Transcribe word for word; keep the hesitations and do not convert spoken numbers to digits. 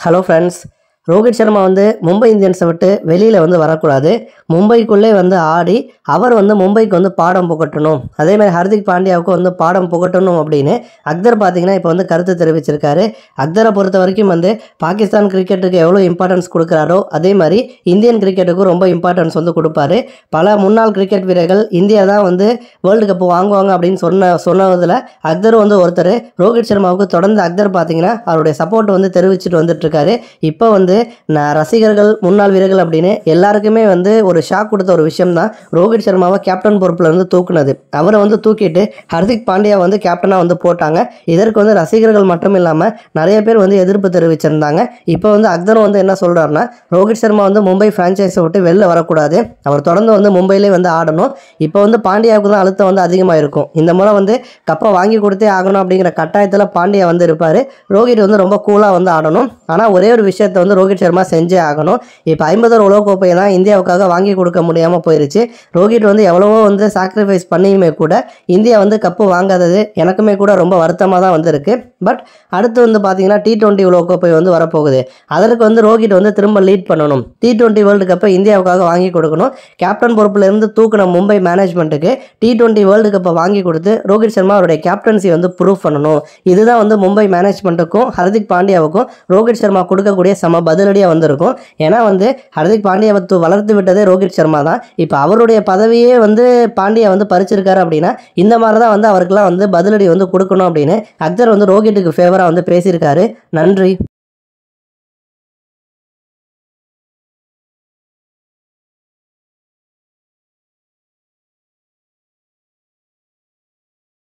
Hello friends. Rohit Sharma வந்து மும்பை இந்தியன்ஸை விட்டு வெளியில் வந்து வரக்கூடாது. மும்பைக்குள்ளே வந்து ஆடி அவர் வந்து மும்பைக்கு வந்து பாடம் புகட்டணும். அதேமாதிரி ஹர்திக் பாண்டியாவுக்கு வந்து பாடம் புகட்டணும் அப்படின்னு அக்தர் பார்த்தீங்கன்னா இப்போ வந்து கருத்து தெரிவிச்சிருக்காரு. அக்தரை பொறுத்த வரைக்கும் வந்து பாகிஸ்தான் கிரிக்கெட்டுக்கு எவ்வளோ இம்பார்ட்டன்ஸ் கொடுக்குறாரோ அதே மாதிரி இந்தியன் கிரிக்கெட்டுக்கும் ரொம்ப இம்பார்ட்டன்ஸ் வந்து கொடுப்பாரு. பல முன்னாள் கிரிக்கெட் வீரர்கள் இந்தியா தான் வந்து வேர்ல்டு கப் வாங்குவாங்க அப்படின்னு சொன்ன சொன்னதில் அக்தர் வந்து ஒருத்தர். ரோஹித் சர்மாவுக்கு தொடர்ந்து அக்தர் பார்த்தீங்கன்னா அவருடைய சப்போர்ட் வந்து தெரிவிச்சுட்டு வந்துட்டு இருக்காரு. இப்போ வந்து நான் ரசிகர்கள் முன்னாள் வீரர்கள் அப்படின்னு எல்லாருக்குமே வந்து ஒரு ஷாக் கொடுத்த ஒரு விஷயம் தான் ரோஹித் சர்மாவை கேப்டன் பொறுப்பில் வந்து தூக்குனது. அவரை வந்து தூக்கிட்டு ஹர்திக் பாண்டியா வந்து கேப்டனாக வந்து போட்டாங்க. இதற்கு வந்து ரசிகர்கள் மட்டும் இல்லாமல் நிறைய பேர் வந்து எதிர்ப்பு தெரிவிச்சிருந்தாங்க. இப்போ வந்து அக்தரும் வந்து என்ன சொல்கிறாருன்னா, ரோஹித் சர்மா வந்து மும்பை ஃப்ரான்ச்சைஸை விட்டு வெளில வரக்கூடாது, அவர் தொடர்ந்து வந்து மும்பையிலே வந்து ஆடணும். இப்போ வந்து பாண்டியாவுக்கு தான் அழுத்தம் வந்து அதிகமாக இருக்கும். இந்த முறை வந்து கப்பை வாங்கி கொடுத்தே ஆகணும் அப்படிங்கிற கட்டாயத்தில் பாண்டியா வந்து இருப்பார். ரோஹித் வந்து ரொம்ப கூலாக வந்து ஆடணும். ஆனால் ஒரே ஒரு விஷயத்தை வந்து ரோஹித் சர்மா செஞ்சே ஆகணும். இப்போ ஐம்பது உலகக்கோப்பையை தான் இந்தியாவுக்காக வாங்கி கொடுக்க முடியாமல் போயிருச்சு. ரோஹித் வந்து எவ்வளவோ வந்து சாக்ரிஃபைஸ் பண்ணியுமே கூட இந்தியா வந்து கப்பு வாங்காதது எனக்குமே கூட ரொம்ப வருத்தமாக தான் வந்து இருக்கு. பட் அடுத்து வந்து பார்த்தீங்கன்னா டி டுவெண்ட்டி உலகக்கோப்பை வந்து வரப்போகுது. அதற்கு வந்து ரோஹித் வந்து திரும்ப லீட் பண்ணணும். டி டுவெண்ட்டி வேர்ல்டு கப்பை இந்தியாவுக்காக வாங்கி கொடுக்கணும். கேப்டன் பொறுப்பில் இருந்து தூக்கின மும்பை மேனேஜ்மெண்ட்டுக்கு டி டுவெண்ட்டி வேர்ல்டு கப்பை வாங்கி கொடுத்து ரோஹித் சர்மா அவருடைய கேப்டன்சி வந்து ப்ரூவ் பண்ணணும். இதுதான் வந்து மும்பை மேனேஜ்மெண்ட்டுக்கும் ஹர்திக் பாண்டியாவுக்கும் ரோஹித் சர்மா கொடுக்கக்கூடிய சம பதிலடியாக வந்திருக்கும். ஏன்னா வந்து ஹர்திக் பாண்டியாவை வளர்த்து விட்டதே ரோஹித் சர்மா தான். இப்போ அவருடைய பதவியே வந்து பாண்டியா வந்து பறிச்சிருக்காரு அப்படின்னா இந்த மாதிரி தான் வந்து அவருக்கெல்லாம் வந்து பதிலடி வந்து கொடுக்கணும் அப்படின்னு அக்தர் வந்து ரோஹித்துக்கு ஃபேவராக வந்து பேசியிருக்காரு. நன்றி.